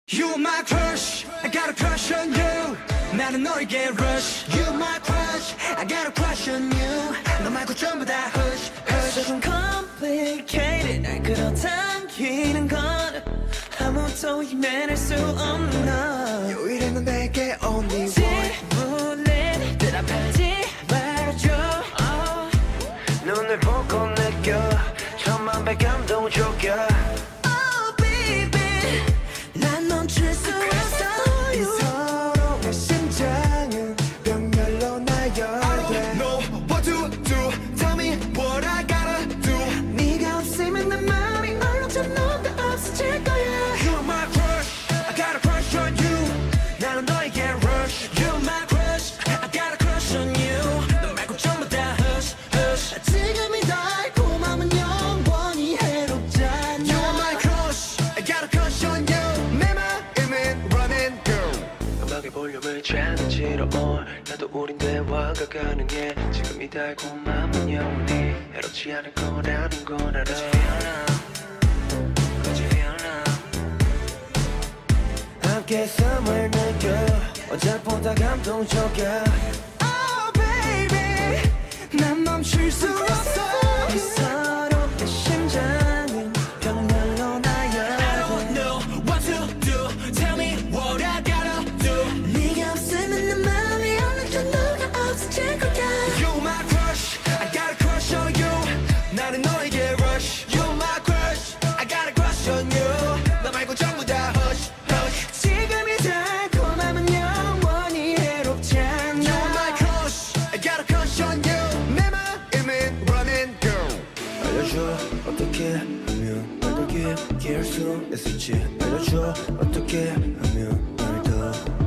You my crush, I got a crush on you. 나는 너에게 rush. You my crush, I got a crush on you. 너 말고 전부 다 hush, hush. 조금 complicated 날 끌어당기는 건 아무도 이겨낼 수 없는 너. 유일한 넌 내게 only one. 질문에 대답하지 말아줘. 눈을 보고 느껴 천만 배 감동 적여. Oh baby 난 멈출 수 없어. 이 서로의 심장은 병렬로 나열돼. I don't know what to do. Tell me what I gotta do. 네가 없으면 내 맘이 얼룩져 너가 없어질 거야. You're my crush, I got a crush on you. 나는 너에게 rush. You're my crush, I got a crush on you. 너 말고 전부 다 hush, hush. 지금이 달콤함은 영원히 해롭잖아. You're my crush, I got a crush on you. 내 마음은 running girl. 음악의 볼륨을 challenge on. 나도 우린 대화가 가능해. 지금 이 달콤함은 영원히 해롭지 않을 거라는 걸 알아. 함께 숨을 느껴 어제보다 감동적이야. Oh baby 난 멈출 수 없어. 이 서로의 심장은 병렬로 I 나열돼. don't know what to do. Tell me what I gotta do. 네가 없으면 내 맘이 얼룩져 너가 없어질 거야. You're my crush, I got a crush on you. 나는 너에게 rush. You're my crush, I got a crush on you. 너 말고 전부 다 hush, hush. 지금이 달콤함은 영원히 해롭잖아. You're my crush, I got a crush on you. 내 마음은 running girl. 알려줘 어떻게 하면 널 더 깊게 할 수 있을지. 알려줘 어떻게 하면 널 더